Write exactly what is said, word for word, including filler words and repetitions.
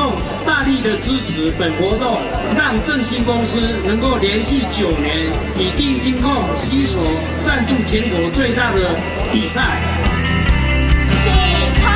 控大力的支持本活动，让振兴公司能够连续九年以第一金控携手赞助全国最大的比赛。 起跑！